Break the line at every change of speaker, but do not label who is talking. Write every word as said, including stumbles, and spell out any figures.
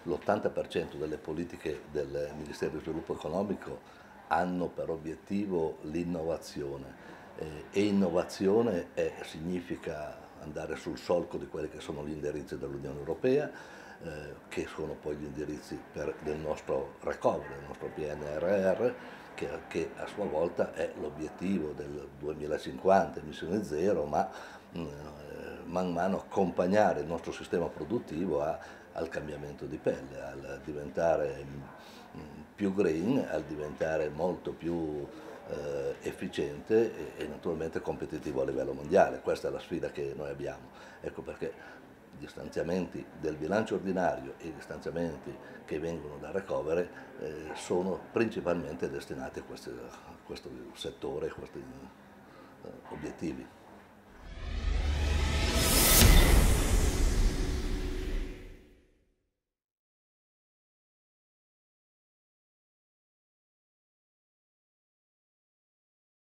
l'ottanta per cento delle politiche del Ministero dello Sviluppo Economico hanno per obiettivo l'innovazione eh, e innovazione è, significa andare sul solco di quelli che sono gli indirizzi dell'Unione Europea, eh, che sono poi gli indirizzi per, del nostro recovery, del nostro P N R R, che, che a sua volta è l'obiettivo del duemilacinquanta, emissioni zero, ma mh, man mano accompagnare il nostro sistema produttivo a, al cambiamento di pelle, al diventare mh, più green, al diventare molto più eh, efficiente e, e naturalmente competitivo a livello mondiale. Questa è la sfida che noi abbiamo. Ecco perché gli stanziamenti del bilancio ordinario e gli stanziamenti che vengono dal recovery eh, sono principalmente destinati a, questi, a questo settore, a questi eh, obiettivi.